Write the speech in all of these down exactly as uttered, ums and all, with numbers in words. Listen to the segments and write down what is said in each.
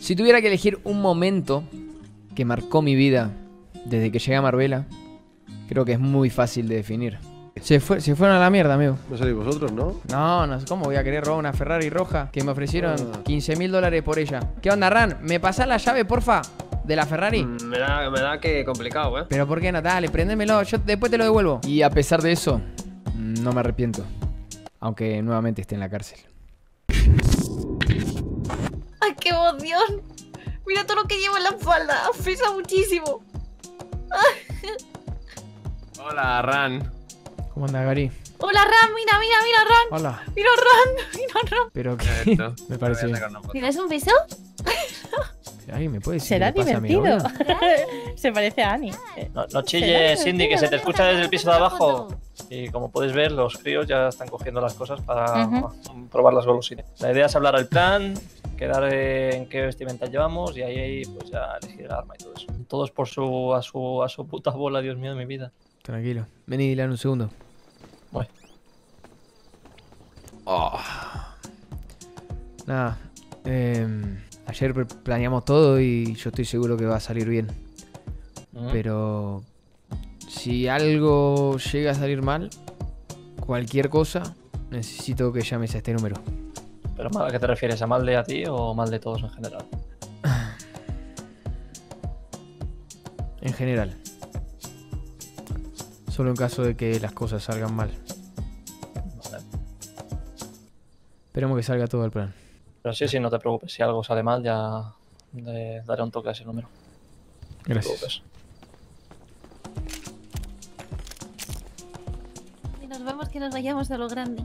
Si tuviera que elegir un momento que marcó mi vida desde que llegué a Marbella, creo que es muy fácil de definir. Se, fue, se fueron a la mierda, amigo. No sois vosotros, ¿no? No, no sé cómo voy a querer robar una Ferrari roja que me ofrecieron Ah. quince mil dólares por ella. ¿Qué onda, Ran? ¿Me pasás la llave, porfa? ¿De la Ferrari? Mm, me, da, me da que complicado, ¿eh? Pero ¿por qué no? Dale, préndemelo, yo después te lo devuelvo. Y a pesar de eso, no me arrepiento. Aunque nuevamente esté en la cárcel. ¡Ay, qué emoción! Mira todo lo que llevo en la espalda. Pesa muchísimo. Hola, Ran. ¿Cómo anda, Gary? Hola, Ram. Mira, mira, mira, Ram. Hola. Mira, Ram. Mira, Ram. Pero que Esto. me parece Voy a bien. sacar una foto. ¿Mira, es un beso? ¿Alguien me puede decir Será qué le pasa a mi divertido. novio? Se parece a Annie. Eh, No, no chilles, Cindy, que se te escucha desde el piso de abajo. Y como puedes ver, los críos ya están cogiendo las cosas para Ujú. probar las golosinas. La idea es hablar al plan, quedar en qué vestimenta llevamos y ahí pues ya elegir el arma y todo eso. Todos por su a su a su puta bola, Dios mío de mi vida. Tranquilo. Vení, Dylan, un segundo. Voy. Oh. Nada. Eh, ayer pre- planeamos todo y yo estoy seguro que va a salir bien. Ujú. Pero si algo llega a salir mal, cualquier cosa, necesito que llames a este número. ¿Pero mal a qué te refieres? ¿A mal de a ti o mal de todos en general? En general. Solo en caso de que las cosas salgan mal. Vale. Esperemos que salga todo el plan. Pero sí, sí, no te preocupes. Si algo sale mal, ya le daré un toque a ese número. No te Gracias. preocupes. Y nos vemos que nos vayamos a lo grande.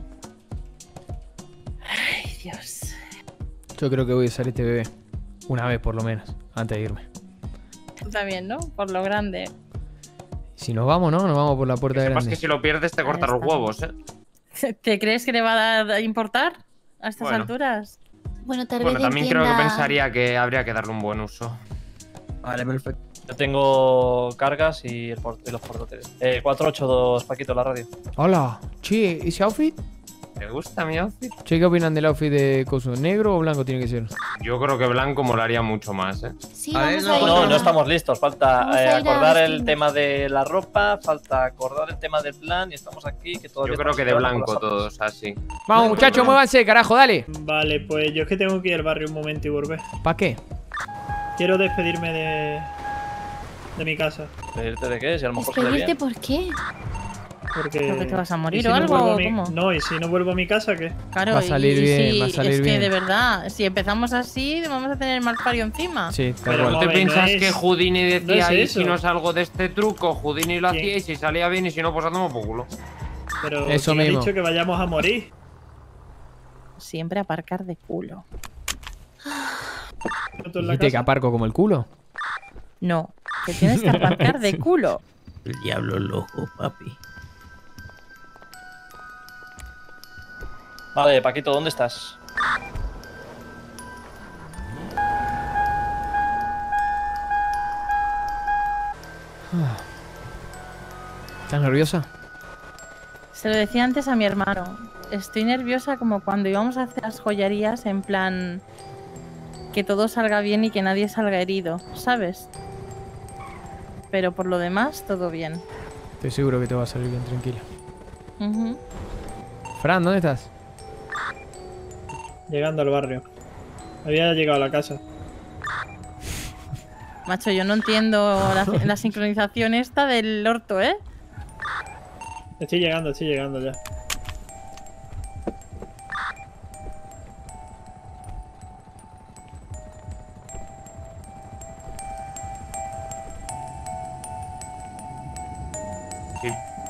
Ay, Dios. Yo creo que voy a usar este bebé. Una vez por lo menos, antes de irme. Está bien, ¿no? Por lo grande. Si nos vamos, ¿no? Nos vamos por la puerta Que sepas grande. que si lo pierdes te Ahí cortan los está. huevos, ¿eh? ¿Te crees que le va a dar- a importar a estas Bueno. alturas? Bueno, tal Bueno, vez también creo que entienda- pensaría que habría que darle un buen uso. Vale, perfecto. Yo tengo cargas y, el port- y los portátiles. Eh, cuatro ocho dos, Paquito, la radio. Hola. Che, ¿ese outfit? ¿Te gusta mi outfit? Che, ¿qué opinan del outfit de Coso? ¿Negro o blanco tiene que ser? Yo creo que blanco molaría mucho más, ¿eh? Sí, A ver, vamos no, a ir No, a- no estamos listos. Falta Vamos eh, a ir a acordar el vestirnos. tema de la ropa, falta acordar el tema del plan y estamos aquí que todavía Yo creo estamos que de esperando blanco por las todos, así. Vamos, muchachos, muévanse, carajo, dale. Vale, pues yo es que tengo que ir al barrio un momento y volver. ¿Para qué? Quiero despedirme de, de mi casa. armas. ¿Pedirte de qué? Si a lo mejor sale ¿Despedirte bien. por qué? Porque... ¿Creo que te vas a morir ¿y si o no algo? vuelvo a ¿O mi- cómo? No, y si no vuelvo a mi casa, ¿qué? Claro, Va a salir y- y bien, si- va a salir es bien. que de verdad, si empezamos así, vamos a tener mal pario encima. Sí, tal Pero cual. ¿No a te ver, no piensas es- que Houdini no decía es ahí eso. si no salgo de este truco? Houdini lo ¿Quién? hacía y si salía bien y si no, pues a tomar por culo. Pero Eso ¿quién ha mismo. dicho que vayamos a morir? Siempre aparcar de culo. ¿Tú en la ¿Dijiste que casa? aparco como el culo? No, que tienes que aparcar de culo. El diablo loco, papi. Vale, Paquito, ¿dónde estás? ¿Estás nerviosa? Se lo decía antes a mi hermano. Estoy nerviosa como cuando íbamos a hacer las joyerías en plan que todo salga bien y que nadie salga herido, ¿sabes? Pero por lo demás, todo bien. Estoy seguro que te va a salir bien, tranquila. Ujú. Fran, ¿dónde estás? Llegando al barrio. Había llegado a la casa. Macho, yo no entiendo la, la sincronización esta del orto, ¿eh? Estoy llegando, estoy llegando ya. Sí.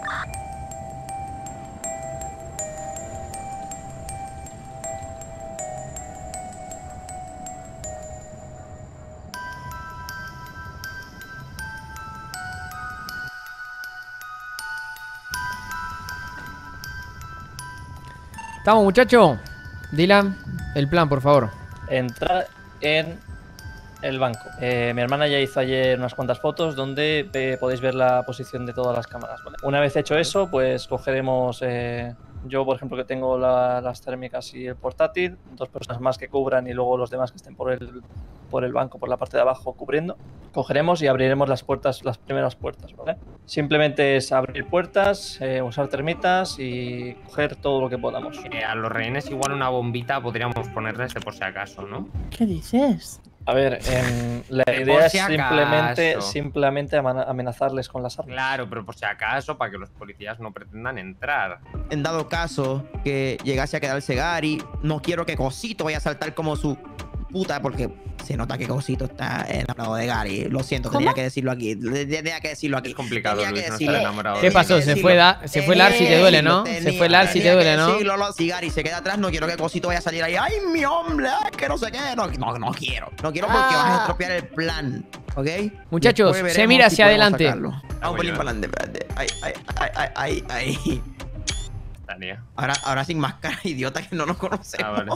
¿Estamos, muchachos? Dylan, el plan, por favor. Entrar en el banco. Eh, mi hermana ya hizo ayer unas cuantas fotos donde eh, podéis ver la posición de todas las cámaras, ¿vale? Una vez hecho eso, pues cogeremos eh, Yo, por ejemplo, que tengo la- las térmicas y el portátil, dos personas más que cubran y luego los demás que estén por el, por el banco, por la parte de abajo cubriendo. Cogeremos y abriremos las puertas, las primeras puertas, ¿vale? Simplemente es abrir puertas, eh, usar termitas y coger todo lo que podamos. Eh, a los rehenes igual una bombita podríamos ponerles de por si acaso, ¿no? ¿Qué dices? A ver, em, la Que idea por es si simplemente, acaso. simplemente amana- amenazarles con las armas. Claro, pero por si acaso, para que los policías no pretendan entrar. En dado caso que llegase a quedarse Gary, no quiero que Cosito vaya a saltar como su puta, porque se nota que Cosito está enamorado de Gary. Lo siento, ¿Cómo? tenía que decirlo aquí. Tenía que decirlo aquí. Es complicado, Tenía que Luis, no decirlo. estar enamorado. ¿Qué Tenía pasó? que Se decirlo. fue, da- se fue Lars y te duele, ¿no? Tenía- Se fue Lars y te tenía duele, que ¿no? decirlo, lo- Si Gary se queda atrás, no quiero que Cosito vaya a salir ahí. ¡Ay, mi hombre! ay, que no sé qué. No, no, no quiero. No quiero porque Ah. vas a estropear el plan. ¿Ok? Muchachos, Después se veremos mira si hacia podemos adelante. sacarlo. Vamos muy un pelín bien. para adelante, espérate. Ay, ay, ay, ay, ay, ay. Tania. Ahora, ahora sin máscara, idiota, que no nos conocemos. Ah, vale.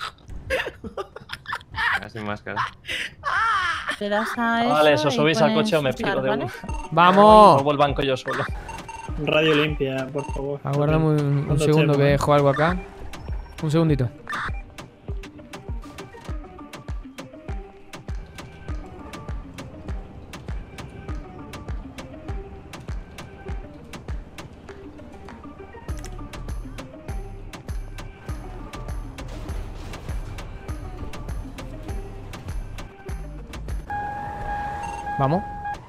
Ah, sin máscara. Te das a eso Vale, eso y subís al pones coche o me usar, pido de ¿vale? uno. ¡Vamos! Robo el banco yo solo. Radio limpia, por favor. Aguardame un, un Cuando segundo esté, que bueno. dejo algo acá. Un segundito. Vamos.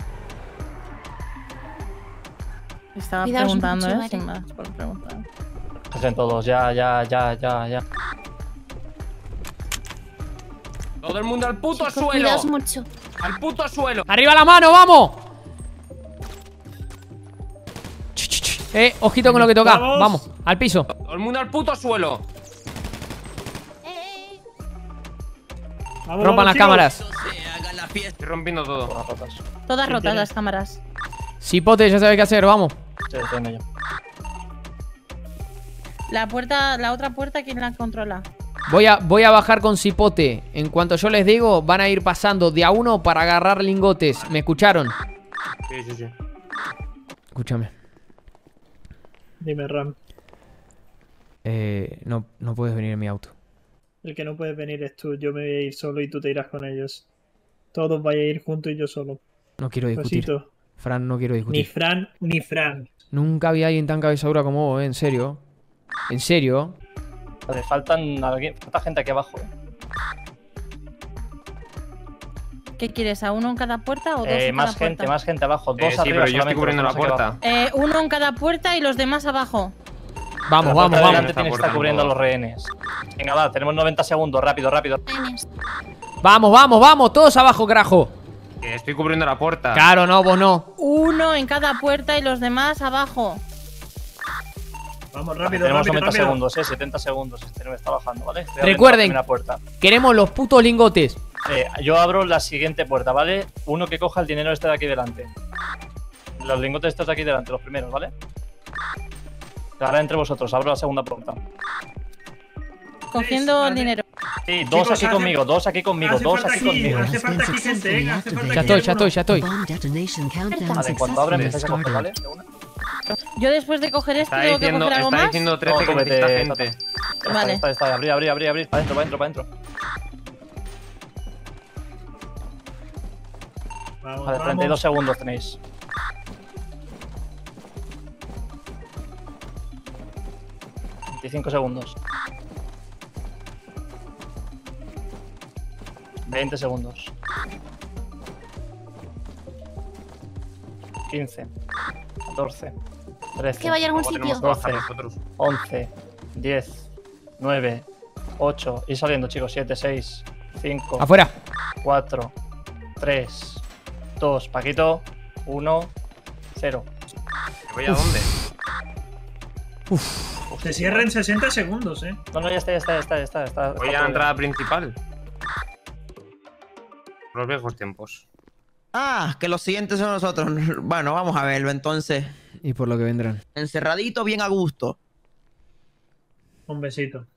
Estaba Cuidaos preguntando, mucho, ¿eh? vale. Sin más, por preguntar. Hacen todos, ya, ya, ya, ya, ya. ¡Todo el mundo al puto Chicos, suelo! cuidaos mucho. ¡Al puto suelo! ¡Arriba la mano, vamos! Ch, ch, ch. Eh, ojito con lo que toca. Vamos. Vamos, al piso. ¡Todo el mundo al puto suelo! Vamos, Rompan vamos, las chicos. cámaras. Estoy rompiendo todo. Todas rotas. Todas Sí, rotas tiene. las cámaras. Cipote, ya sabes qué hacer, vamos. Sí, estoy en ello. La puerta, la otra puerta, ¿quién la controla? Voy a, voy a bajar con cipote. En cuanto yo les digo, van a ir pasando de a uno para agarrar lingotes. ¿Me escucharon? Sí, sí, sí. Escúchame. Dime, Ram. Eh, no, no puedes venir en mi auto. El que no puedes venir es tú. Yo me voy a ir solo y tú te irás con ellos. Todos vais a ir juntos y yo solo. No quiero discutir. Besito. Fran, no quiero Ni discutir. Fran, ni Fran. Nunca había alguien tan cabeza dura como vos, eh, en serio. En serio. Vale, faltan alguien, falta gente aquí abajo. ¿eh? ¿Qué quieres? ¿A uno en cada puerta o dos Eh, en más cada gente, puerta? más gente abajo. Dos Eh, sí, arriba pero yo estoy solamente, cubriendo la los demás aquí puerta. abajo. Eh, uno en cada puerta y los demás abajo. Vamos, La vamos, puerta de vamos. delante Está tiene que estar cortando cubriendo a todo. los rehenes. Venga, va, tenemos noventa segundos, rápido, rápido. Rehenes. Vamos, vamos, vamos. Todos abajo, carajo. Que estoy cubriendo la puerta. Claro, no, vos no. Uno en cada puerta y los demás abajo. Vamos, Vale, rápido, tenemos rápido, noventa rápido. segundos, eh, setenta segundos. Este no me está bajando, ¿vale? Estoy abriendo Recuerden. la primera puerta. Queremos los putos lingotes. Eh, yo abro la siguiente puerta, ¿vale? Uno que coja el dinero este de aquí delante. Los lingotes estos de aquí delante, los primeros, ¿vale? Ahora entre vosotros, abro la segunda puerta. Cogiendo Vale. el dinero. Sí, dos Chicos, aquí hace- conmigo, dos aquí conmigo, hace dos falta aquí aquí, conmigo. hace falta aquí gente, venga, hace falta Ya aquí estoy, ya alguno. estoy, ya estoy. Vale, en cuanto abra empieza a coger, ¿vale? De una. Yo después de coger esto Está tengo que diciendo, coger algo está más. diciendo trece No, que tú vete, necesita Tata. gente. Está, Vale. está, está, abrir, abrir, abrir, abrir, para adentro, para adentro, para adentro. Vamos, Vale, vamos. treinta y dos segundos tenéis. veinticinco segundos. veinte segundos. quince. catorce. trece. Que vaya a algún Luego tenemos sitio. que bajar doce. nosotros. once, diez, nueve, ocho. Ir saliendo, chicos. siete, seis, cinco, Afuera. cuatro, tres, dos. Paquito. uno, cero. ¿Voy a dónde? Se cierra en sesenta segundos, eh. No, no, ya está, ya está, ya está. Ya está, ya está, Voy está a la todo entrada principal. Los viejos tiempos. Ah, que los siguientes son nosotros. Bueno, vamos a verlo entonces. Y por lo que vendrán. Encerradito, bien a gusto. Un besito.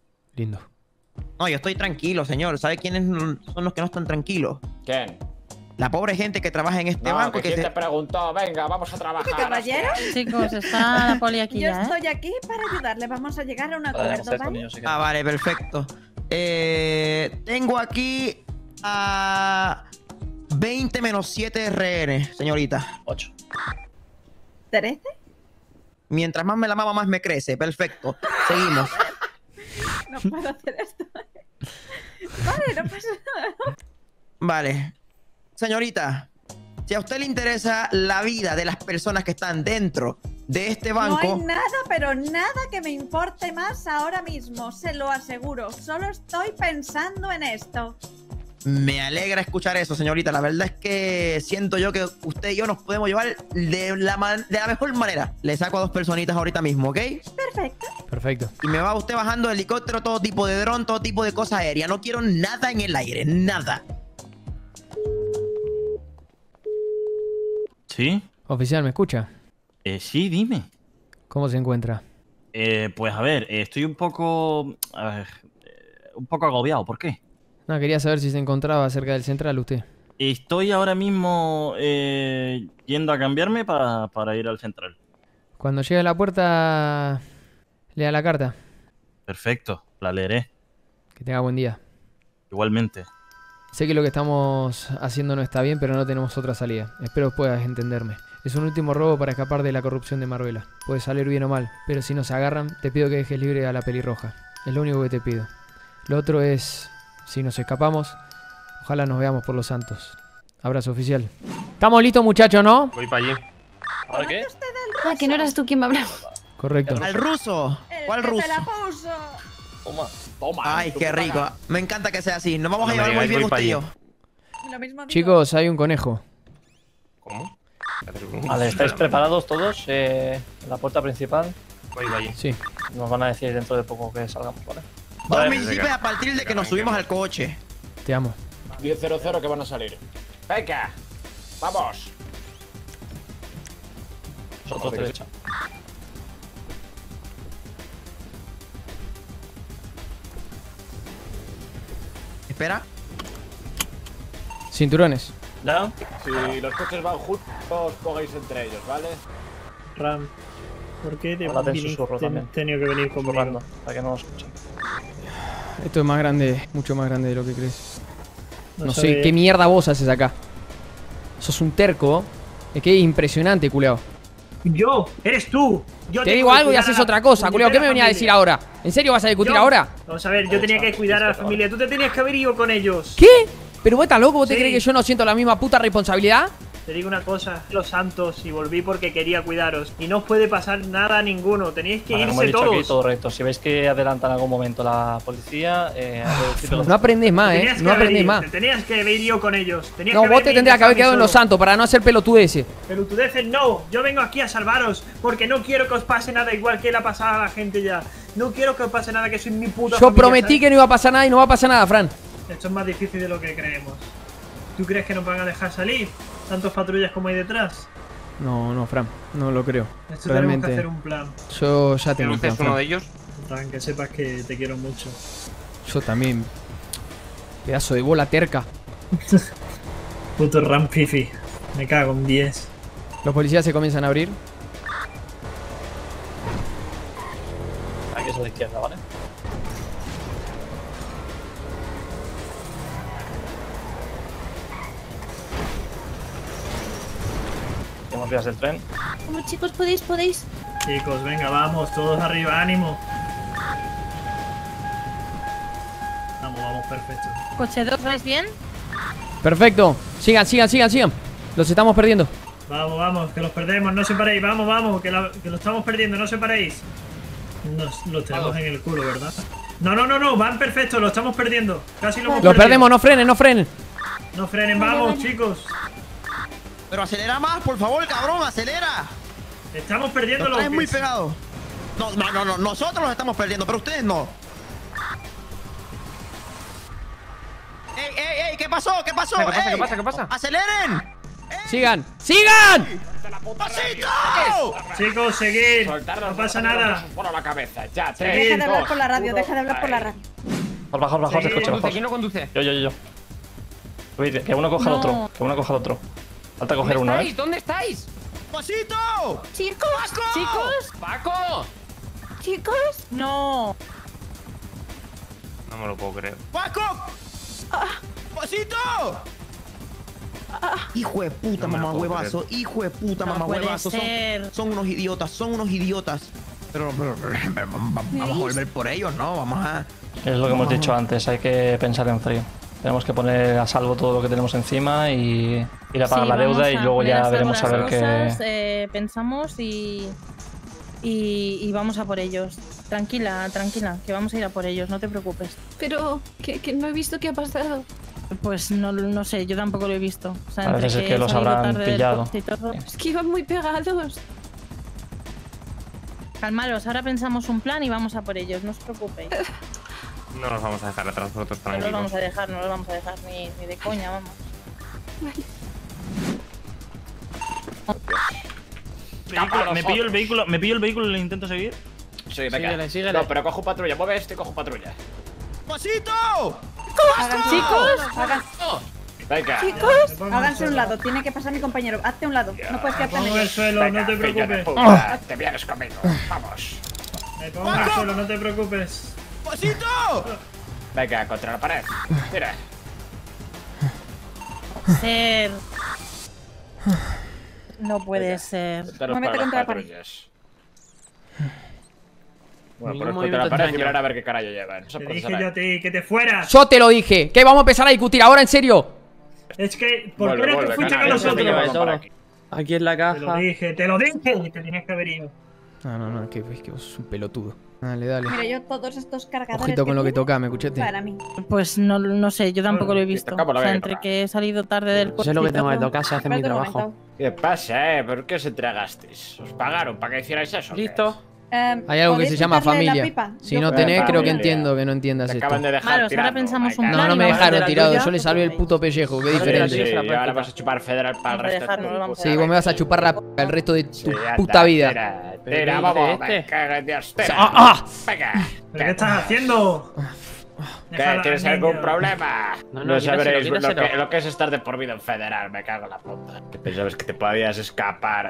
Lindo. No, yo estoy tranquilo, señor. ¿Sabe quiénes son los que no están tranquilos? ¿Quién? La pobre gente que trabaja en este No, banco. que Que ¿quién se... te preguntó? Venga, vamos a trabajar. caballero? Chicos, está la poli aquí Yo ya, ¿eh? estoy aquí para ayudarle. Vamos a llegar a un Podemos acuerdo, hacer con ¿vale? ellos, si Ah, quieres. vale, perfecto. Eh, tengo aquí a veinte menos siete R N, señorita. ocho. ¿Trece? Mientras más me la mama, más me crece. Perfecto. Seguimos. No puedo hacer esto. Vale, no pasa nada. Vale. Señorita, si a usted le interesa la vida de las personas que están dentro de este No hay banco, nada, pero nada que me importe más ahora mismo, se lo aseguro. Solo estoy pensando en esto. me alegra escuchar eso, señorita. La verdad es que siento yo que usted y yo nos podemos llevar de la, man- de la mejor manera. Le saco a dos personitas ahorita mismo, ¿ok? Perfecto. Perfecto. Y me va usted bajando helicóptero, todo tipo de dron, todo tipo de cosa aérea. No quiero nada en el aire, nada. ¿Sí? Oficial, ¿me escucha? Eh, sí, dime. ¿Cómo se encuentra? Eh, pues a ver, eh, estoy un poco... a ver, eh, un poco agobiado. ¿Por qué? No, quería saber si se encontraba cerca del central usted. Estoy ahora mismo eh, yendo a cambiarme para, para ir al central. Cuando llegue a la puerta, lea la carta. Perfecto, la leeré. Que tenga buen día. Igualmente. Sé que lo que estamos haciendo no está bien, pero no tenemos otra salida. Espero puedas entenderme. Es un último robo para escapar de la corrupción de Marbella. Puede salir bien o mal, pero si nos agarran, te pido que dejes libre a la pelirroja. Es lo único que te pido. Lo otro es, si nos escapamos, ojalá nos veamos por los santos. Abrazo, oficial. ¿Estamos listos, muchachos, no? Voy para allí. ¿Ahora qué? Ah, que no eras tú quien me hablaba. Correcto. Al ruso. El ¿Cuál que ruso? te la puso. Toma, toma. Ay, tu qué puta rico. cara. Me encanta que sea así. Nos vamos No a me llevar muy digáis, bien voy pa' usted y yo. allí. Lo mismo digo. Chicos, hay un conejo. ¿Cómo? Vale, ¿estáis preparados todos? Eh, en la puerta principal. Voy para allí. Sí. Nos van a decir dentro de poco que salgamos, ¿vale? Dos Vale. municipios a partir de que nos subimos al coche. Te amo. diez cero cero que van a salir. Venga, vamos. Nosotros derecha. Espera. Cinturones. ¿Ya? Si los coches van juntos, os pongáis entre ellos, ¿vale? Ram, ¿por qué te Háblate en viniste- susurro te- también. tenido que venir conmigo? Susurrando, para que no nos escuchen. Esto es más grande, mucho más grande de lo que crees. No, sé, sabe- ¿qué mierda vos haces acá? Sos un terco. Es que es impresionante, culeado. Yo, eres tú. Yo Te tengo digo que algo y cuidar haces a la otra cosa, culeado. ¿Qué me puñetera venía a decir familia. ahora? ¿En serio vas a discutir Yo- ahora? Vamos a ver, yo tenía que cuidar a la familia. Tú te tenías que haber ido con ellos. ¿Qué? ¿Pero vos estás loco? ¿Vos te Sí. crees que yo no siento la misma puta responsabilidad? Te digo una cosa, los santos, y volví porque quería cuidaros. Y no os puede pasar nada a ninguno. Teníais que Vale, como he irse dicho aquí, todos. todo recto. Si veis que adelanta en algún momento la policía, eh, decídmelo. No aprendés más, Te eh. tenías que No haber aprendés ido, más. Te tenías que haber ido con ellos. Tenías No, que vos te haberme tendrías que haber dejado quedado en a mí los solo. santos para no hacer pelotudeces. Pelotudeces, no. Yo vengo aquí a salvaros porque no quiero que os pase nada igual que le ha pasado a la gente ya. No quiero que os pase nada, que soy mi puta Yo familia, prometí ¿sabes? que no iba a pasar nada y no va a pasar nada, Fran. Esto es más difícil de lo que creemos. ¿Tú crees que nos van a dejar salir? Tantos patrullas como hay detrás. No, no, Fran. No lo creo. Esto tenemos que Realmente. hacer un plan. Yo ya tengo un ¿Usted plan, es uno Fran. de ellos? Tan que sepas que te quiero mucho. Yo también. Pedazo de bola terca. Puto Rampifi. Me cago en diez. Los policías se comienzan a abrir. Aquí es a la izquierda, ¿vale? Tenemos vías del tren. Como chicos, podéis, podéis. Chicos, venga, vamos, todos arriba, ánimo. Vamos, vamos, perfecto. Coche dos, ¿vais bien? Perfecto. Sigan, sigan, sigan, sigan. Los estamos perdiendo. Vamos, vamos, que los perdemos, no se paréis, vamos, vamos, que, la- que lo estamos perdiendo, no se paréis. Nos, los tenemos en el culo, ¿verdad? No, no, no, no, van perfecto, lo estamos perdiendo. Casi lo hemos Los perdido. perdemos, no frenen, no frenen. No frenen, vamos, chicos. Pero acelera más, por favor, cabrón, acelera. Estamos perdiendo Lo lo traes que muy es- pegado. No, no, no, no, nosotros los estamos perdiendo, pero ustedes no. ¡Ey, ey, ey! ¿Qué pasó? ¿Qué pasó? ¿Qué pasa? ¡Ey! ¿Qué pasa? ¿Qué pasa? ¡Aceleren! Sigan, sigan. ¡Pasito! Chicos, seguid. Soltarnos, No pasa soltarnos nada. por la cabeza. Ya, Deja tres, Deja de hablar dos, por la radio, uno. deja de hablar por la Ahí. radio. Bajaos, bajaos, bajaos del Sí, coche, ¿Quién conduce? bajaos. ¿Quién no conduce? Yo, yo, yo, yo. Oye, que uno coja No. al otro. Que uno coja al otro. Falta coger ¿Dónde uno, estáis? ¿eh? ¿Dónde estáis? ¡Pasito! Chicos, Chicos, ¡Paco! chicos. no. No me lo puedo creer. ¡Paco! ¡Pasito! Hijo de puta, No me lo mamá puedo huevazo. Hijo de puta, No mamá puede huevazo. Son, ser. son unos idiotas, son unos idiotas. Pero, pero, pero, pero, vamos a volver por ellos, ¿no? Vamos a... Es lo que hemos dicho antes, hay que pensar en frío. Tenemos que poner a salvo todo lo que tenemos encima y ir a pagar Sí, la vamos deuda y a luego poner ya salvo veremos a las ver cosas, qué... eh, pensamos y, y. y vamos a por ellos. Tranquila, tranquila, que vamos a ir a por ellos, no te preocupes. Pero que, que no he visto qué ha pasado. Pues no, no sé, yo tampoco lo he visto. O sea, Parece entre ser que he los salido habrán tarde del pillado. coche y todo. Es que iban muy pegados. Calmaros, ahora pensamos un plan y vamos a por ellos, no os preocupéis. No nos vamos a dejar atrás nosotros No los tranquilos. vamos a dejar, no los vamos a dejar ni, ni de coña, vamos. Vehículo, me pillo el vehículo, me pillo el vehículo y le intento seguir. Sí, venga. Síguele, síguele. No, pero cojo patrulla. Mueve este y cojo patrulla. ¡Pasito! Chicos, hagan- Venga. chicos, háganse un lado. Tiene que pasar mi compañero. Hazte un lado. No puedes quedarte en Pongo en el medio. suelo, Venga, no te fillo de preocupes. puta, Te vienes conmigo. Vamos. Me pongo en el suelo, no te preocupes. ¡Pasito! Venga, contra la pared. Mira. Ser. No puede ser. Daros Muévete para las contra la pared. patrullas. Bueno, Ningún poner contra la movimiento pared y extraño. mirar a ver qué carajo llevan. Eso Te por dije eso yo a ti que te fueras. Yo te lo dije. ¿Qué vamos a empezar a discutir ahora en serio? Es que, ¿por Vuelve, qué no te vuelve, fuiste con canalla, nosotros? vuelve, vuelve por aquí. Aquí en la Te lo dije, te lo dije. Te tenías que haber ido. No, no, no, es que, es que vos sos un pelotudo. Dale, dale. Mira, yo todos estos cargadores. Ojito con lo que tiene, toca, me escuchaste. Para mí. Pues no, no sé, yo tampoco lo he visto. tocamos la O sea, vega, entre toca. que he salido tarde del coche. Sé lo que y tengo que todo. tocar, se hace mi Espérate un trabajo. momento. ¿Qué pasa, eh? ¿Por qué os entregasteis? ¿Os pagaron para que hicierais eso? o qué? ¿Listo? Eh, Hay algo que ¿podéis se llama quitarle la familia. pipa? Si Yo no creo tenés, que- creo que familia. entiendo que no entiendas Te esto. acaban de dejar Malos, ahora tirado. pensamos un Venga. No, plan no y me vamos a dejaron hacer tirado, algo. yo le salvé el puto pellejo, qué Vamos a hacer diferente. Sí, algo. y ahora vas a chupar federal para el Vamos a resto de dejarnos, tu vamos a puta Sí, vos me vas a vida. chupar la p el resto de Sí, tu anda, puta vida. Tira, ¿Pero tira, qué vamos, dice me este? cago en Dios. Tira. ¡Ah, ah! Venga. ¿Pero qué estás haciendo? ¿Qué? Déjala, ¿Tienes niño. algún problema? No, No, no, quítaselo, sabréis lo quítaselo. que, lo que es estar de por vida en federal. Me cago en la puta. Que pensabas que te podías escapar.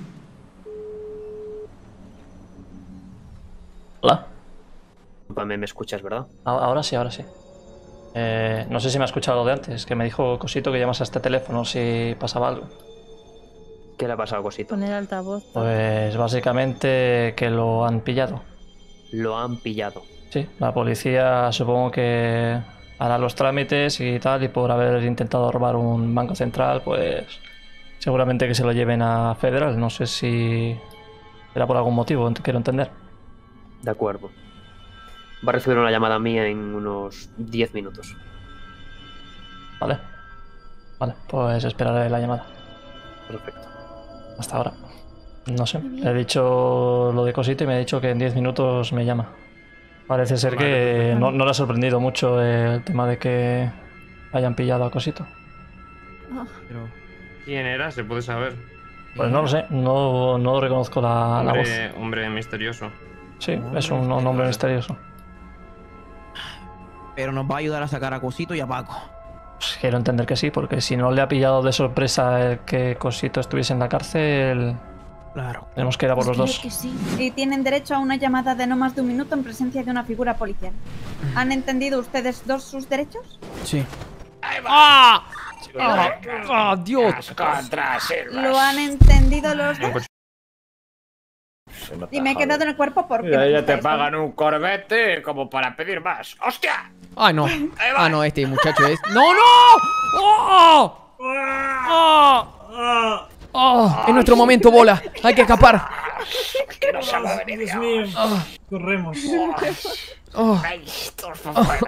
Hola. Discúlpame, me escuchas, ¿verdad? A- Ahora sí, ahora sí. Eh, no sé si me ha escuchado lo de antes, que me dijo Cosito que llamas a este teléfono si pasaba algo. ¿Qué le ha pasado, Cosito? Poner altavoz. Pues básicamente que lo han pillado. Lo han pillado. Sí, la policía supongo que hará los trámites y tal, y por haber intentado robar un banco central, pues seguramente que se lo lleven a Federal. No sé si era por algún motivo, ent- quiero entender. De acuerdo. Va a recibir una llamada mía en unos diez minutos. Vale. Vale, pues esperaré la llamada. Perfecto. Hasta ahora. No sé, he dicho lo de Cosito y me ha dicho que en diez minutos me llama. Parece ser que no, no le ha sorprendido mucho el tema de que hayan pillado a Cosito. Pero, ¿quién era? ¿Se puede saber? Pues no lo sé, no, no reconozco la, la voz. Hombre, hombre misterioso. Sí, es un, un nombre misterioso. Pero nos va a ayudar a sacar a Cosito y a Paco. Pues quiero entender que sí, porque si no le ha pillado de sorpresa el que Cosito estuviese en la cárcel, Claro. tenemos que ir a por los dos. Y tienen derecho a una llamada de no más de un minuto en presencia de una figura policial. ¿Han entendido ustedes dos sus derechos? Sí. ¡Ah! ¡Ah! ¡Ah, Dios! Contra Silvas. ¿Lo han entendido los dos? Se nota, Y me he joder. quedado en el cuerpo porque... Mira, me ya gusta te esto. pagan un corbete como para pedir más. ¡Hostia! Ah, no. Ahí va. Ah, no, este muchacho es. ¡No, no! ¡Oh! ¡Oh! Ah, ¡Oh! Es nuestro momento, bola. Hay que escapar. Que no se va a venir. Dios mío. Corremos. Oh. Ay, todos para afuera.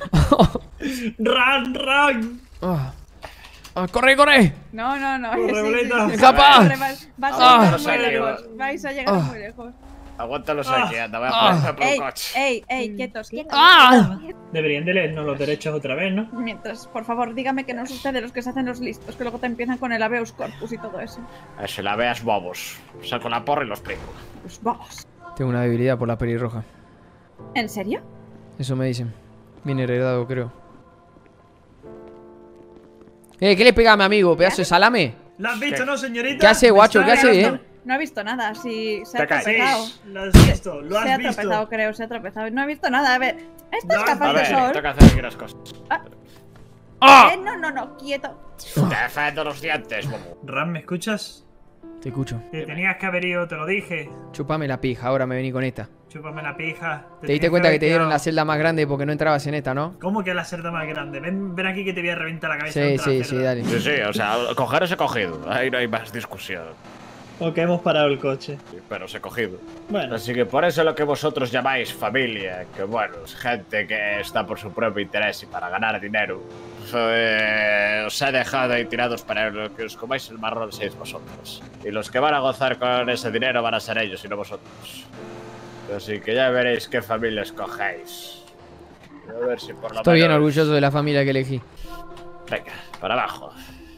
¡Run, run! Ah. Ah, ¡corre, corre! No, no, no. Corre, sí, sí, boleta. sí. ¡Escapa! Corre, vas- Vais Ah. a llegar muy lejos. Vais a llegar Ah. muy lejos. Aguántalos Ah. aquí, anda. Voy a Ah. poner por un Ey, coche. ey, ey, quietos, quietos. Ah. Deberían de leernos los derechos otra vez, ¿no? Mientras, por favor, dígame que no es usted de los que se hacen los listos, que luego te empiezan con el habeas corpus y todo eso. A ver, si la veas bobos. Saco la porra y los pego. Pues vamos. Tengo una debilidad por la pelirroja. ¿En serio? Eso me dicen. Bien heredado, creo. Eh, ¿qué le pega a mi amigo? ¿Pedazo de salame? ¿Lo has visto, no, señorita? ¿Qué hace, Me guacho? está ¿Qué hace, mirando. eh? No he visto nada, si se ha Te caes. tropezado. Sí, lo has visto, lo Se ha has visto. tropezado, creo, se ha tropezado. No he visto nada, a ver. ¿Esto No, es A capaz de ver, sol? toca hacer aquí las cosas. ¡Ah! Eh, no, no, no, quieto. Defiendo los dientes, Momo. Ram, ¿me escuchas? Te escucho. Te tenías que haber ido, te lo dije. Chupame la pija, ahora me vení con esta. Chúpame la pija. ¿Te tenías diste cuenta que haber te dieron quedado. la celda más grande porque no entrabas en esta, no? ¿Cómo que la cerda más grande? Ven, ven aquí que te voy a reventar la cabeza. Sí, contra la sí, sí, cerda. dale. Sí, sí, o sea, coger os he cogido. Ahí no hay más discusión. Ok, hemos parado el coche. Sí, pero os he cogido. Bueno, Así que por eso lo que vosotros llamáis familia, que bueno, es gente que está por su propio interés y para ganar dinero, eh, os he dejado ahí tirados para que os comáis el marrón seis vosotros. Y los que van a gozar con ese dinero van a ser ellos y no vosotros. Así que ya veréis qué familia escogéis. A ver si por lo Estoy bien menos- orgulloso de la familia que elegí. Venga, para abajo.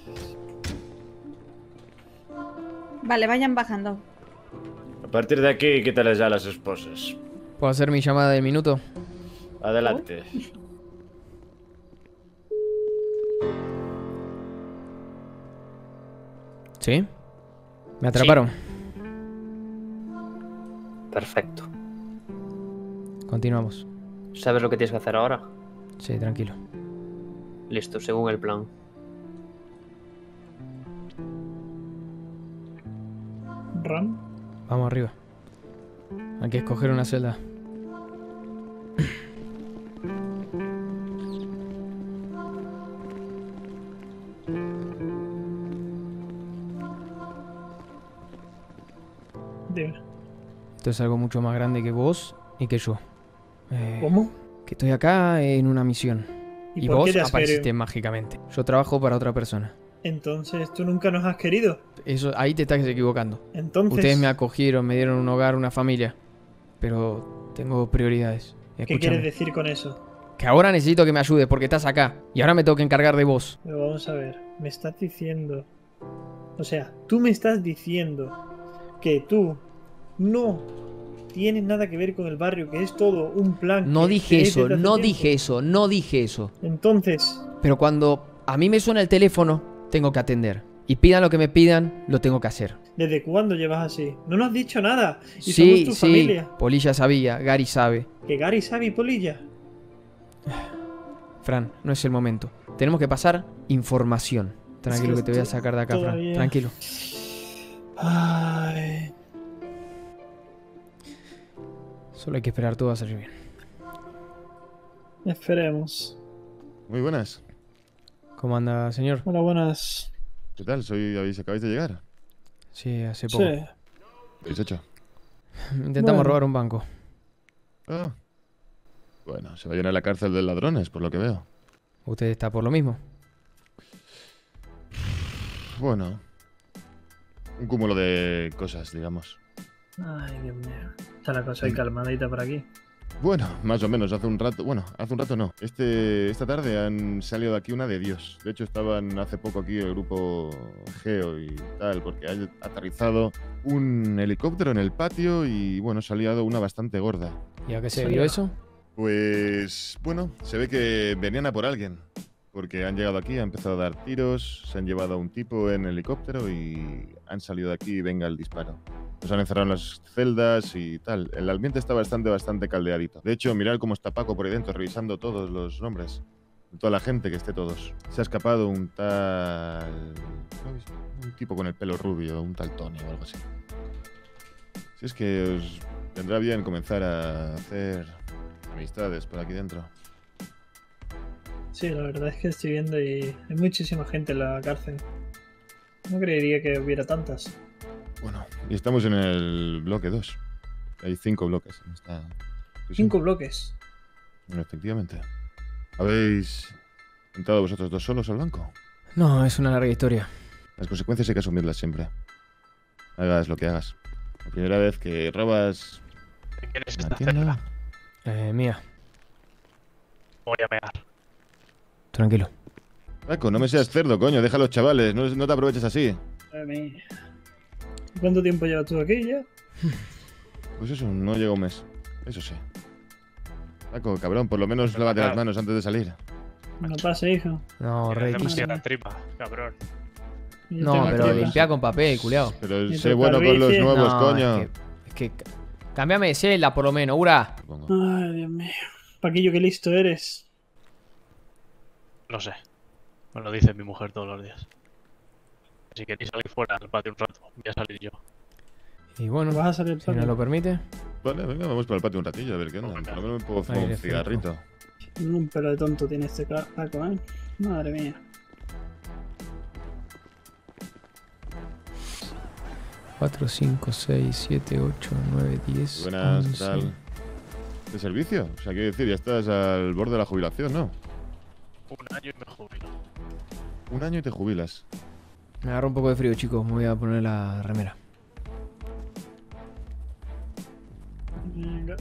Vale, vayan bajando. A partir de aquí, quítales ya a las esposas. ¿Puedo hacer mi llamada del minuto? Adelante. ¿Sí? Me atraparon. Perfecto. Continuamos. ¿Sabes lo que tienes que hacer ahora? Sí, tranquilo. Listo, según el plan. Ram. Vamos arriba. Hay que escoger una celda. Dime. Esto es algo mucho más grande que vos y que yo. Eh, ¿Cómo? Que estoy acá en una misión. ¿Y Y, por vos qué te has apareciste querido? mágicamente. Yo trabajo para otra persona. Entonces, ¿tú nunca nos has querido? Eso, ahí te estás equivocando. Entonces, Ustedes me acogieron, me dieron un hogar, una familia. Pero tengo prioridades. ¿qué Escúchame. quieres decir con eso? Que ahora necesito que me ayudes porque estás acá. Y ahora me tengo que encargar de vos. Pero vamos a ver, me estás diciendo... O sea, tú me estás diciendo que tú no tienes nada que ver con el barrio, que es todo un plan... No que dije es eso, desde hace no tiempo. dije eso, no dije eso. Entonces, Pero cuando a mí me suena el teléfono, tengo que atender. Y pidan lo que me pidan, lo tengo que hacer. ¿desde cuándo llevas así? No nos has dicho nada. Y somos Sí, tu sí, familia. Polilla sabía, Gary sabe. Que Gary sabe y Polilla. Fran, no es el momento. Tenemos que pasar información. Tranquilo Es que que te voy a esto- sacar de acá, Fran. todavía- Tranquilo. Ay... Solo hay que esperar, todo va a salir bien. Esperemos. Muy buenas. ¿Cómo anda, señor? Hola, buenas. ¿Qué tal? Soy, ¿habéis, ¿Acabáis de llegar? Sí, hace poco. Sí. ¿Qué habéis hecho? Intentamos Bueno. robar un banco. Ah. Bueno, se va a llenar la cárcel de ladrones, por lo que veo. ¿Usted está por lo mismo? Bueno. Un cúmulo de cosas, digamos. Ay, Dios mío. Está la cosa ahí calmadita por aquí. Bueno, más o menos, hace un rato. Bueno, hace un rato no. Este, esta tarde han salido de aquí una de Dios. De hecho, estaban hace poco aquí el grupo Geo y tal, porque ha aterrizado un helicóptero en el patio y, bueno, se ha liado una bastante gorda. ¿Y a qué se Sí. debió eso? Pues, bueno, se ve que venían a por alguien. Porque han llegado aquí, han empezado a dar tiros, se han llevado a un tipo en helicóptero y han salido de aquí y venga el disparo. Nos han encerrado en las celdas y tal. El ambiente está bastante, bastante caldeadito. De hecho, mirad cómo está Paco por ahí dentro, revisando todos los nombres. Toda la gente, que esté todos. Se ha escapado un tal... Un tipo con el pelo rubio, un tal Tony o algo así. Si es que os vendrá bien comenzar a hacer amistades por aquí dentro. Sí, la verdad es que estoy viendo y hay muchísima gente en la cárcel. No creería que hubiera tantas. Bueno, y estamos en el bloque dos. Hay cinco bloques en esta prisión. Cinco bloques. Bueno, efectivamente. ¿Habéis entrado vosotros dos solos al banco? No, es una larga historia. Las consecuencias hay que asumirlas siempre. Hagas lo que hagas. La primera vez que robas ¿Qué quieres una esta tienda... celda? Eh, mía. Voy a mear. Tranquilo. Paco, no me seas cerdo, coño. Deja a los chavales. No, no te aproveches así. Madre mía. ¿Cuánto tiempo llevas tú aquí ya? Pues eso, no llega un mes. Eso sí. Paco, cabrón, por lo menos lávate las manos antes de salir. No pasa, hijo. No, re difícil. la tripa, cabrón. Yo No, tengo pero tripa. limpia con papel, culiao. Pero ¿Y sé tu bueno con los calvicie? nuevos, No, coño. Es que, es que cámbiame de celda por lo menos, Ura. Ay, Dios mío. Paquillo, qué listo eres. No sé. Me lo dice mi mujer todos los días. Si queréis salir fuera al patio un rato, voy a salir yo. Y bueno, ¿Vas a salir al si patio? nos lo permite. Vale, venga, vamos para el patio un ratillo a ver qué onda. Por lo menos me puedo fumar Aire un fresco. cigarrito. Un pelo de tonto tiene este ca- Paco, ¿eh? Madre mía. cuatro, cinco, seis, siete, ocho, nueve, diez. Buenas, ¿qué once. tal? ¿De servicio? O sea, quiero decir, ya estás al borde de la jubilación, ¿no? Un año y me jubilo. Un año y te jubilas. Me agarro un poco de frío, chicos. Me voy a poner la remera. Venga.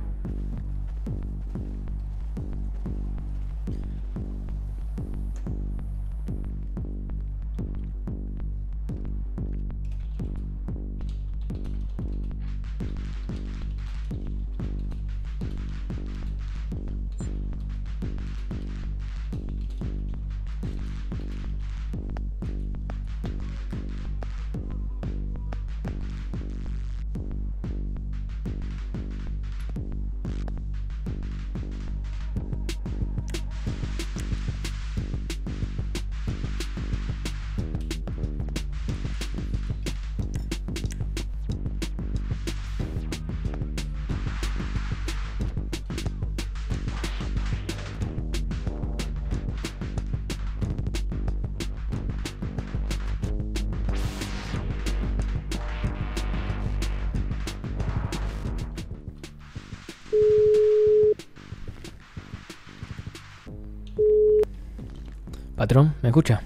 Patrón, ¿me escucha?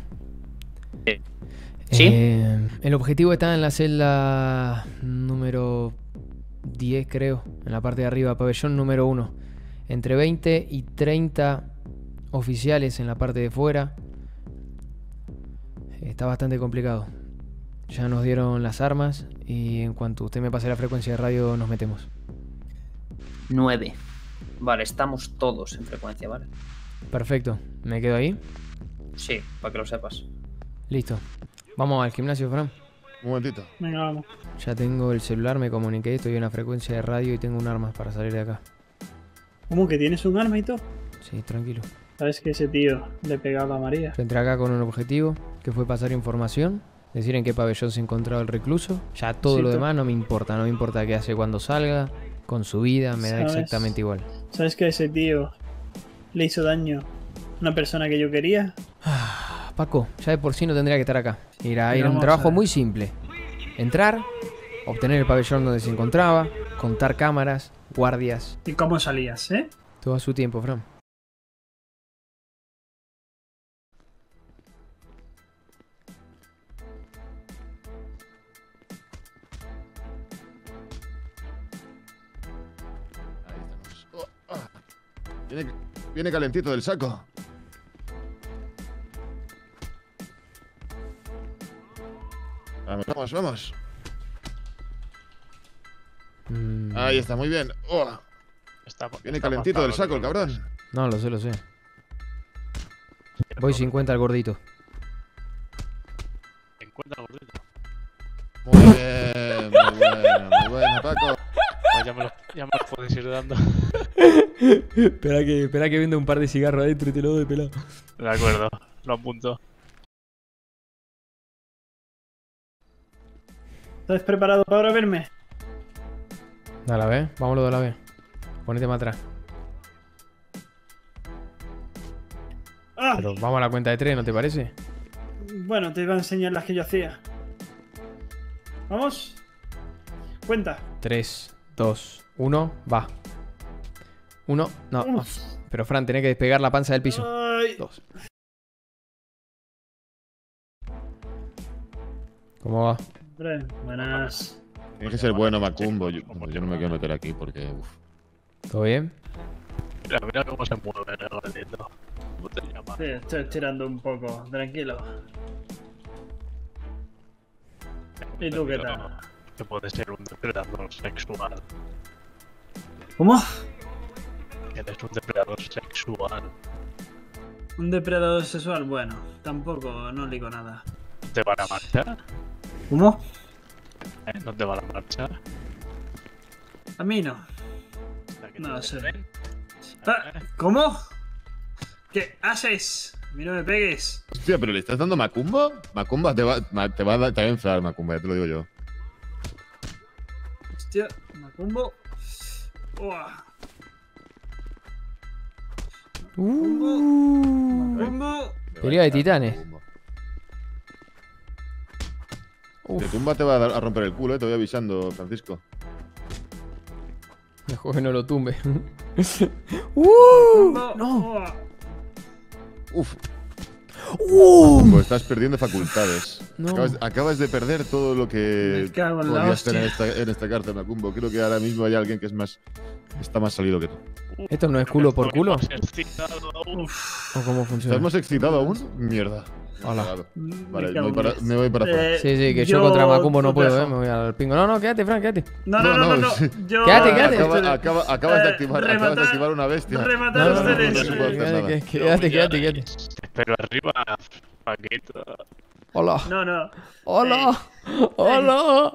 ¿Sí? Eh, el objetivo está en la celda número diez, creo. En la parte de arriba, pabellón número uno. Entre veinte y treinta oficiales en la parte de fuera. Está bastante complicado. Ya nos dieron las armas y en cuanto usted me pase la frecuencia de radio nos metemos. nueve. Vale, estamos todos en frecuencia, ¿vale? Perfecto. ¿Me quedo ahí? Sí, para que lo sepas. Listo. Vamos al gimnasio, Fran. Un momentito. Venga, vamos. Ya tengo el celular, me comuniqué, estoy en una frecuencia de radio y tengo un arma para salir de acá. ¿Cómo que tienes un arma y todo? Sí, tranquilo. Sabes que ese tío le pegaba a María. Yo entré acá con un objetivo, que fue pasar información, decir en qué pabellón se encontraba el recluso. Ya todo Sí, lo to- demás no me importa, no me importa qué hace cuando salga, con su vida, me da ¿Sabes? exactamente igual. ¿Sabes que a ese tío le hizo daño a una persona que yo quería? Paco, ya de por sí no tendría que estar acá. Era, Pero era un vamos a trabajo ver. muy simple. Entrar, obtener el pabellón donde se encontraba, contar cámaras, guardias. ¿Y cómo salías, eh? Todo a su tiempo, Fran. Oh, ah. Viene, viene calentito del saco. Vamos, vamos, vamos. Mm, Ahí está, muy bien. Oh, Está, viene está calentito del pasado, saco el lo que cabrón. No, lo sé, lo sé. Voy cincuenta al gordito. cincuenta gordito. Muy bien, muy bueno, muy bueno, Paco. Pues ya me lo, ya me lo puedes ir dando. espera que, espera que venda un par de cigarros adentro y te lo doy pelado. De acuerdo, lo apunto. ¿Estás preparado para verme? A la vez, vámonos de la vez. Ponete más atrás. Ah, Pero vamos a la cuenta de tres, ¿no te parece? bueno, te iba a enseñar las que yo hacía. ¿Vamos? Cuenta. tres, dos, uno, va. uno, no. Uf. Pero Fran, tenés que despegar la panza del piso. Ay. dos. ¿Cómo va? Hombre, buenas. Tiene que ser bueno, Macumbo. Yo, yo no me quiero meter aquí porque. Uf. ¿Todo bien? Mira, mira cómo se mueve el gordito. ¿Cómo te llamas? Sí, estoy estirando un poco, tranquilo. ¿Y tú qué tal? Que puede ser un depredador sexual. ¿Cómo? Eres un depredador sexual. Un depredador sexual, bueno, tampoco, no digo nada. ¿Te va la marcha? ¿Cómo? ¿Eh? ¿No te va la marcha? A mí no. No sé. Ah, ¿Cómo? ¿Qué haces? A mí no me pegues. Hostia, ¿pero le estás dando Macumba? Macumba te va, ma- te va a, dar- te va a inflar, Macumba, ya te lo digo yo. Hostia, Macumbo. Uah. Uh, Macumbo. pelea de titanes. De tumba te va a, dar- a romper el culo, eh, te voy avisando, Francisco. Mejor que no lo tumbe. uh, no. Uf. Uh. Macumbo, estás perdiendo facultades. No. Acabas, acabas de perder todo lo que Me cago en la podías tener en hostia. esta, en esta carta, Macumbo. Creo que ahora mismo hay alguien que es más. Está más salido que tú. ¿Esto no es culo por culo? Uf. ¿O cómo funciona? ¿Estás más excitado aún? Mierda. Hola. Cagado. Vale, me cago voy en para, diez. me voy para afuera. Eh, Sí, sí, que yo, yo contra Macumbo no te puedo, dejo. eh. Me voy al pingo. No, no, quédate, Fran, quédate. No, no, no, no. no. sí. Yo... Quédate, quédate. Acaba- acaba- acabas, de Eh, activar, rematar- acabas de activar una bestia. Rematar No, no, no, ustedes. no se puede hacer Quédate, nada. quédate, quédate, quédate, quédate. Pero arriba, Paquito. Hola. No, no. Hola. Hola.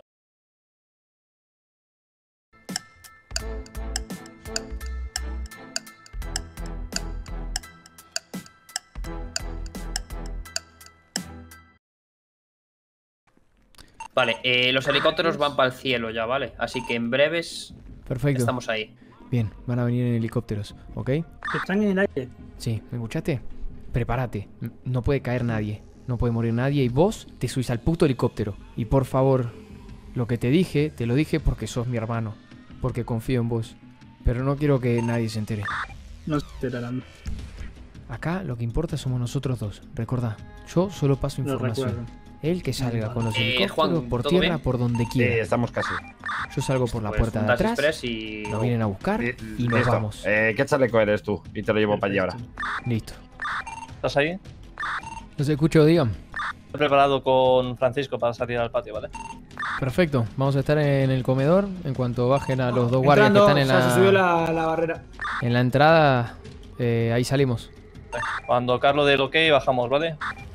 Vale, eh, los helicópteros van para el cielo ya, ¿vale? Así que en breves Perfecto. estamos ahí. Bien, van a venir en helicópteros, ¿ok? Están en el aire. Sí, ¿me escuchaste? Prepárate. M- No puede caer nadie. No puede morir nadie. Y vos te subís al puto helicóptero. Y por favor, lo que te dije, te lo dije porque sos mi hermano. Porque confío en vos. Pero no quiero que nadie se entere. No se enterarán. Acá lo que importa somos nosotros dos. Recordá, yo solo paso Lo información. recuerdo. Él que salga con los Eh, helicópteros, Juan, por ¿todo tierra, bien? por donde quiera. Sí, estamos casi. Yo salgo por la Pues puerta de Fundas atrás, Express y... nos vienen a buscar Li- y nos listo. vamos. Eh, ¿Qué chaleco eres tú? Y te lo llevo para allí ahora. Listo. ¿Estás ahí? Los escucho, digan. Estoy preparado con Francisco para salir al patio, ¿vale? Perfecto, vamos a estar en el comedor. En cuanto bajen a los dos guardias que Entrando, están en ya la, se subió la, la barrera. en la entrada, eh, ahí salimos. Cuando Carlos dé el ok, bajamos, ¿vale?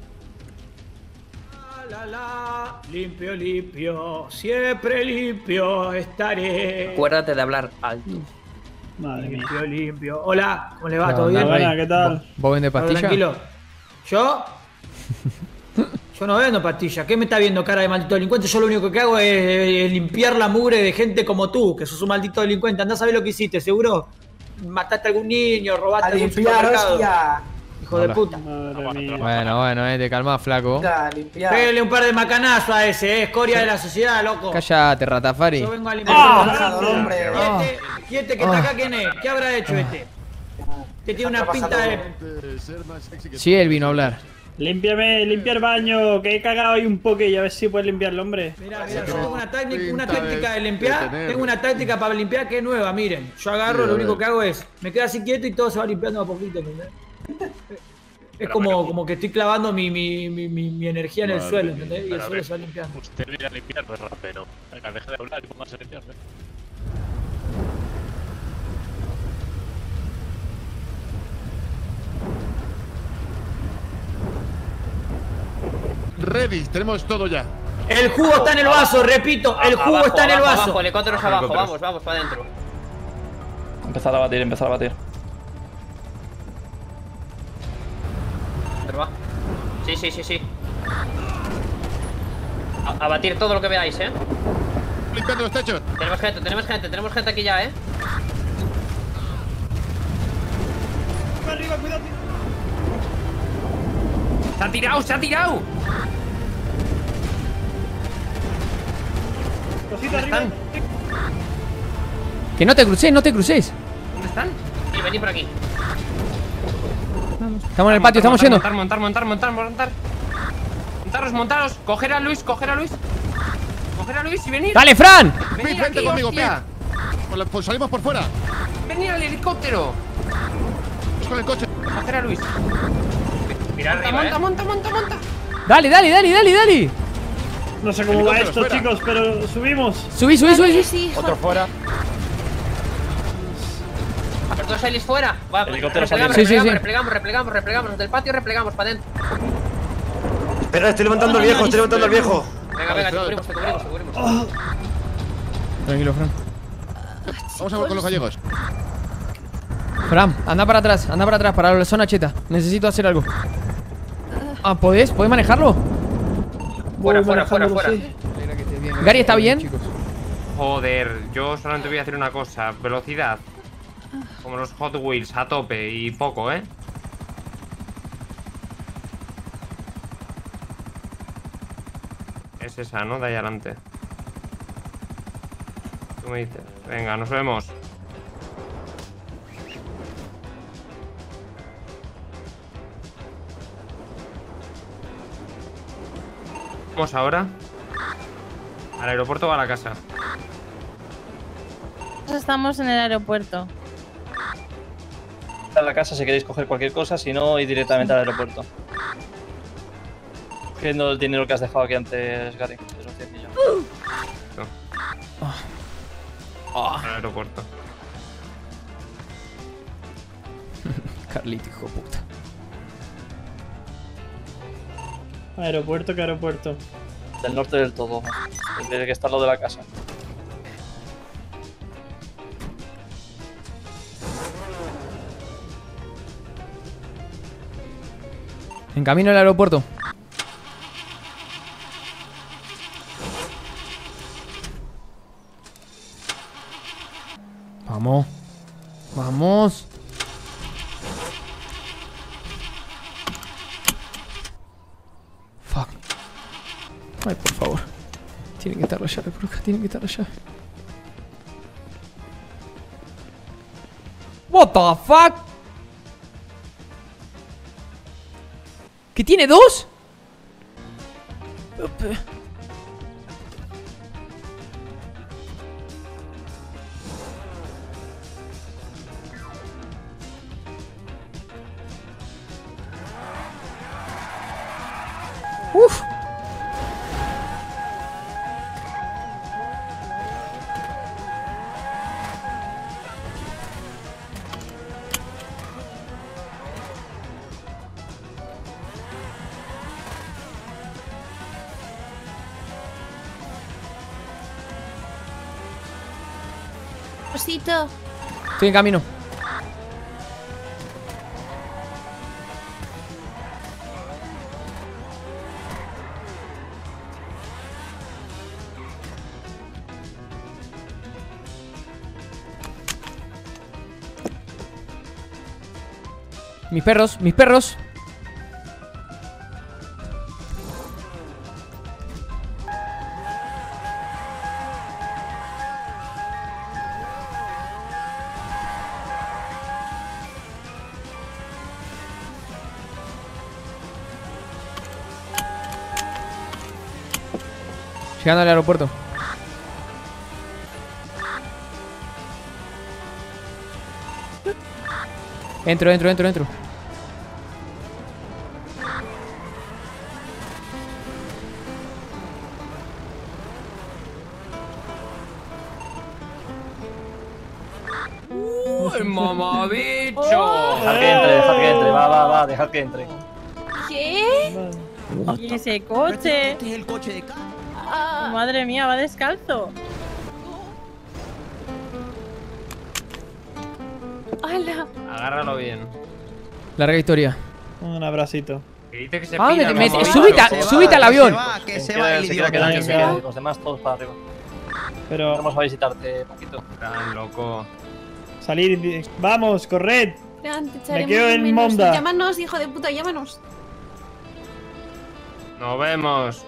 La, la, limpio, limpio, siempre limpio estaré. Acuérdate de hablar alto. Madre mía. Limpio, limpio. Hola, ¿cómo le va? ¿Qué ¿Todo onda, bien? Rey? Buena, ¿qué tal? ¿Vos, vos vendés ¿Todo pastilla? tranquilo? ¿Yo? Yo no vendo pastillas. ¿Qué me está viendo, cara de maldito delincuente? Yo lo único que hago es, eh, limpiar la mugre de gente como tú, que sos un maldito delincuente. Andá a saber lo que hiciste, ¿seguro? Mataste a algún niño, robaste A algún limpiar, supermercado. hostia. Hijo Hola. de puta. Madre mía. Bueno, bueno, eh, te calmás, flaco. A limpiar. Pégale un par de macanazos a ese, eh, escoria de la sociedad, loco. Cállate, ratafari. Yo vengo a limpiar. Ah, la bajador, sociedad. hombre. ¿Y este, y este que está acá quién es? ¿Qué habrá hecho este? Que tiene una pinta de... Sí, él vino a hablar. Límpiame, limpia el baño, que he cagado ahí un poquillo, a ver si puedes limpiarlo, hombre. Mira, mira, yo tengo una táctica, una Pinta de- táctica de de limpiar, tener. tengo una táctica para limpiar que es nueva, miren. Yo agarro, Sí, a lo único ver. que hago es, me quedo así quieto y todo se va limpiando a poquito, ¿entendés? Es como, como que estoy clavando mi, mi, mi, mi, mi energía en el Madre suelo, mía. ¿entendés? Y el Pero a suelo ver, se va limpiando. Usted viene a limpiar, pues rapero. Venga, deje de hablar y póngase a limpiar, ¿eh? Ready, tenemos todo ya. El jugo está en el vaso, repito, el jugo Abajo, está en el abajo, vaso. Abajo, helicópteros Abajo, abajo, helicópteros. vamos, vamos, para adentro. Empezar a batir, empezar a batir. Pero va. Sí, sí, sí, sí. A, a batir todo lo que veáis, eh. Limpiando los techos. Tenemos gente, tenemos gente, tenemos gente aquí ya, eh. Arriba, cuidado. ¡Se ha tirado, se ha tirado! Cosita ¿Dónde arriba. están? Que no te crucéis, no te crucéis. ¿Dónde están? Sí, venid por aquí. Estamos en el patio, estamos yendo. Montar, montar, montar, montar, montar. Montaros, montaros. Coger a Luis, coger a Luis. Coger a Luis y venir. ¡Dale, Fran! Venid Pit, vente aquí, conmigo, hostia. Pit. Por la- pues salimos por fuera. Venid al helicóptero. Vamos con el coche. Coger a Luis. Mira Monta, arriba, monta, eh. monta, monta, monta. Dale, dale, dale, dale, dale. No sé cómo va Helicóptero, esto, fuera. chicos, pero subimos. Subí, subí, subí. subí. Sí, hijo. Otro fuera. Los dos helis fuera. Va, Helicóptero replegamos, saliendo. Sí, sí, replegamos, sí. replegamos, replegamos, replegamos. Del patio replegamos para adentro. Espera, estoy levantando al viejo, estoy levantando al viejo. Venga, venga, te cubrimos, te cubrimos, te cubrimos. Tranquilo, Fran. Vamos a ver con los gallegos. Fran, anda para atrás, anda para atrás, para la zona cheta. Necesito hacer algo. Ah, ¿podés? ¿Podés manejarlo? Fuera, fuera, fuera, fuera. Gary, ¿está bien? Joder, yo solamente voy a hacer una cosa. Velocidad. Como los Hot Wheels, a tope y poco, ¿eh? Es esa, ¿no? De ahí adelante. Tú me dices. Venga, nos vemos. Vamos ahora al aeropuerto o a la casa. Estamos en el aeropuerto. A la casa si queréis coger cualquier cosa, si no, ir directamente al aeropuerto. Cogiendo el dinero que has dejado aquí antes, Gary. Esos cien millones. Al aeropuerto. Carlito, hijo de puta. Aeropuerto, ¿qué aeropuerto? Del norte del todo. El que está al lado de la casa. En camino al aeropuerto. Vamos. Vamos. Fuck. Ay, por favor. Tiene que estar la llave por acá. Tiene que estar la llave. What the fuck? ¿Que tiene dos? Uf. Osito. Estoy en camino. Mis perros, mis perros. Llegando al aeropuerto. Entro, entro, entro, entro. ¡Uy, mamabicho! Dejad que entre, dejad que entre. Va, va, va, dejad que entre. ¿Qué? ¿Y ese coche? Este es el coche de casa. Oh, madre mía, va descalzo. ¡Hala! Agárralo bien. Larga historia. Un abracito. Que dice que se ¿A dónde pira, te metes? mamabicho. Súbete, a- Se va, súbete al que avión. se va, que se va el Se queda, que idiota. se queda, los demás todos para arriba. Pero Vamos a visitarte, Paquito. Tan loco. salir. de- Vamos, corred. Fran, te Me echaremos quedo de en menos. Monda. Llámanos, hijo de puta, llámanos. Nos vemos.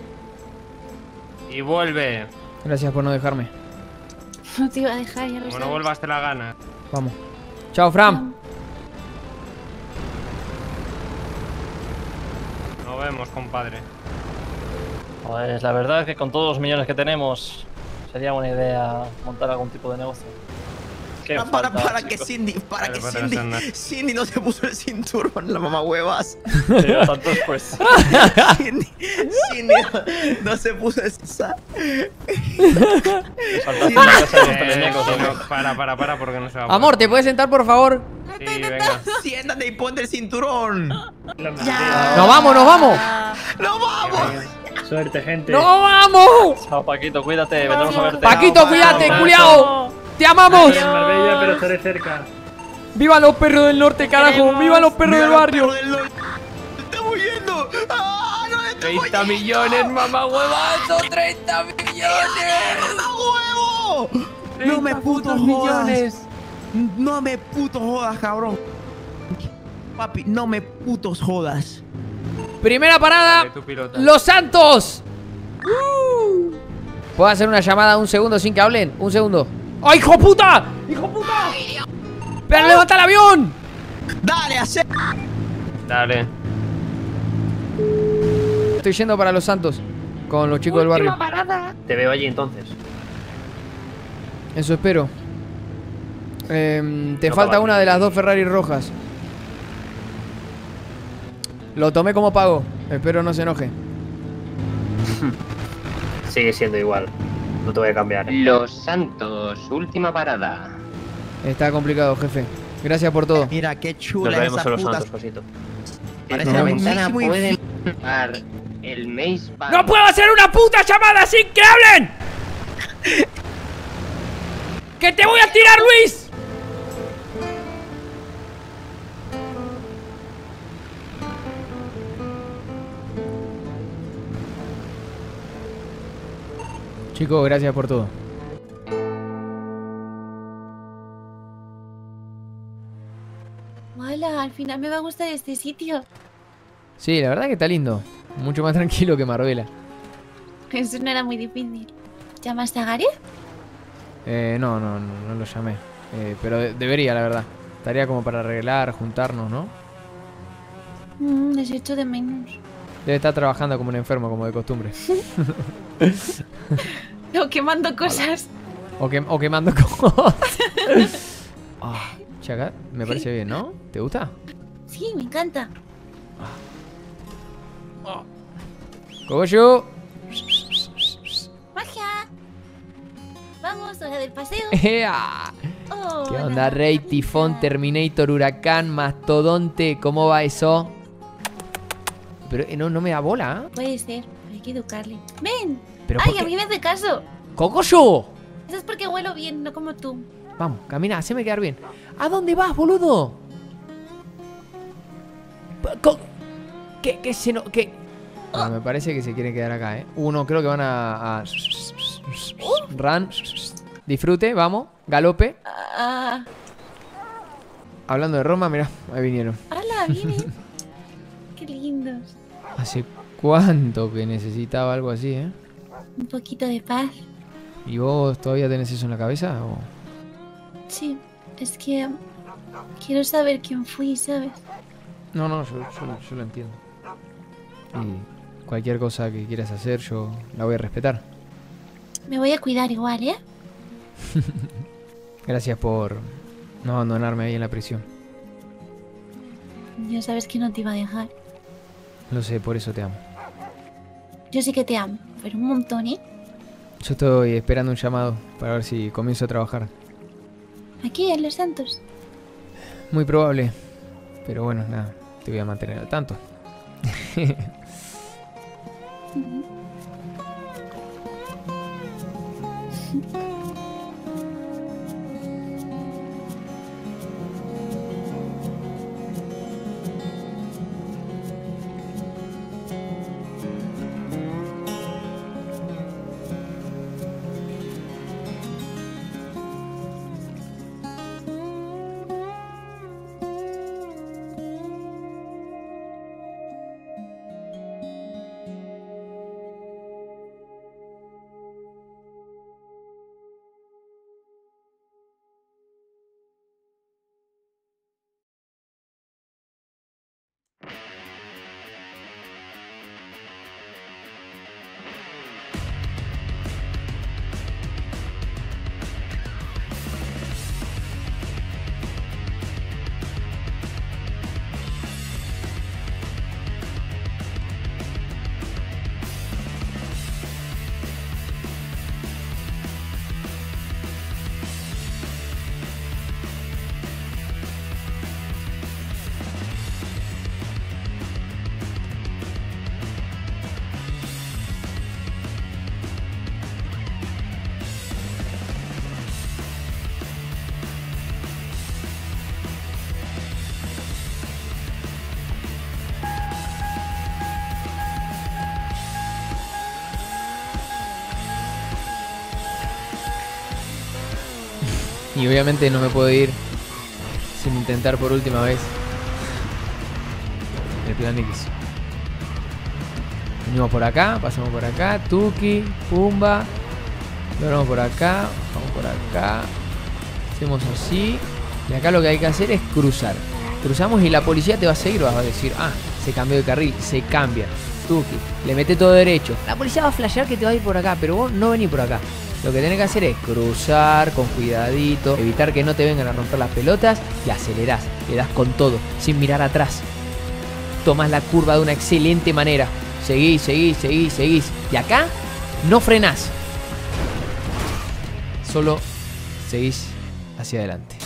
Y vuelve. Gracias por no dejarme. No te iba a dejar, ya lo Como no sabes. vuelvas te la gana. Vamos. Chao, Fran. Nos vemos, compadre. Pues la verdad es que con todos los millones que tenemos, sería buena idea montar algún tipo de negocio. Qué para, para, falta, para que chicos. Cindy, para Vale, que para Cindy, Rosana. Cindy no se puso el cinturón, la mamá huevas. Sí, tanto después. Cindy, Cindy no, no se puso esa. Saltaste en la casa de los Eh, telemecos, no, ¿no? para, para, para, porque no se va a Amor, ¿te puedes sentar, por favor? poder. Sí, venga. Siéntate y ponte el cinturón. ¡Nos vamos, nos vamos! ¡No vamos! Suerte, gente. ¡No vamos! Chao, Paquito, cuídate, vendremos a verte. Paquito, cuídate, culiao. ¡Te amamos! Estoy en Marbella, pero estaré cerca. ¡Viva los perros del norte, carajo! ¡Viva los perros del barrio! ¡Estamos yendo! ¡Ah, no, estamos treinta millones, mamá huevazo, treinta millones. ¡Mamá huevo! No me puto jodas. No me puto jodas, cabrón. Papi, no me putos jodas. Primera parada, Dale, tú pilota. Los Santos. Uh. ¿Puedo hacer una llamada un segundo sin que hablen? Un segundo. ¡Ay, hijo puta! ¡Hijo puta! ¡Pero levanta el avión! Dale, hacer. Dale. Estoy yendo para Los Santos con los chicos del barrio. Te veo allí entonces. Eso espero. Em, te No, falta caballo. una de las dos Ferrari rojas. Lo tomé como pago. Espero no se enoje. Sigue siendo igual. No te voy a cambiar. ¿eh? Los Santos, última parada. Está complicado, jefe. Gracias por todo. Mira qué Nos chula vemos esa en Los puta. Santos, Josito. Parece Esta la ventana mismísimo puede infi- dar el Maze Bank. ¡No puedo hacer una puta llamada sin que hablen! ¡Que te voy a tirar, Luis! Chicos, gracias por todo. Hola, al final me va a gustar este sitio. Sí, la verdad que está lindo. Mucho más tranquilo que Marbella. Eso no era muy difícil. ¿Llamaste a Gary? Eh, no, no, no, no lo llamé. Eh, pero de- debería, la verdad. Estaría como para arreglar, juntarnos, ¿no? Mm, les echo de menos. Debe estar trabajando como un enfermo, como de costumbre. No, quemando cosas. O, que, o quemando cosas. Ah, chaca, me parece bien, ¿no? ¿Te gusta? Sí, me encanta. Cogollo. ¡Magia! Vamos, hora del paseo. Ea. Oh, ¿Qué hola. onda, Rey, Tifón, Terminator, Huracán, Mastodonte? ¿Cómo va eso? Pero eh, no, no me da bola, ¿eh? Puede ser, hay que educarle. ¡Ven! ¿Pero ¡Ay, por a qué? mí me hace caso! ¡Cogollo! Eso es porque huelo bien, no como tú. Vamos, camina, haceme quedar bien. ¿A dónde vas, boludo? Co- ¿Qué, qué se no, qué? No, me parece que se quieren quedar acá, ¿eh? Uno, creo que van a... a... Run. Disfrute, vamos. Galope. Ah, Hablando de Roma, mirá, ahí vinieron. ¡Hala, vienen! ¡Qué lindos! Hace cuánto que necesitaba algo así, ¿eh? Un poquito de paz. ¿Y vos todavía tenés eso en la cabeza? O... Sí, es que quiero saber quién fui, ¿sabes? No, no, yo, yo- yo lo entiendo. Y cualquier cosa que quieras hacer, yo la voy a respetar. Me voy a cuidar igual, ¿eh? Gracias por no abandonarme ahí en la prisión. Ya sabes que no te iba a dejar. Lo sé, por eso te amo. Yo sí que te amo, pero un montón, ¿eh? Yo estoy esperando un llamado para ver si comienzo a trabajar. Aquí, en Los Santos. Muy probable. Pero bueno, nada, te voy a mantener al tanto. Y obviamente no me puedo ir sin intentar por última vez el plan X. Venimos por acá, pasamos por acá, Tuki, Pumba. Vamos por acá, vamos por acá. Hacemos así. Y acá lo que hay que hacer es cruzar. Cruzamos y la policía te va a seguir, vas a decir, ah, se cambió de carril, se cambia. Tuki, le mete todo derecho. La policía va a flashear que te va a ir por acá, pero vos no venís por acá. Lo que tenés que hacer es cruzar con cuidadito, evitar que no te vengan a romper las pelotas y acelerás, le das con todo, sin mirar atrás. Tomás la curva de una excelente manera. Seguís, seguís, seguís, seguís. Y acá no frenás. Solo seguís hacia adelante.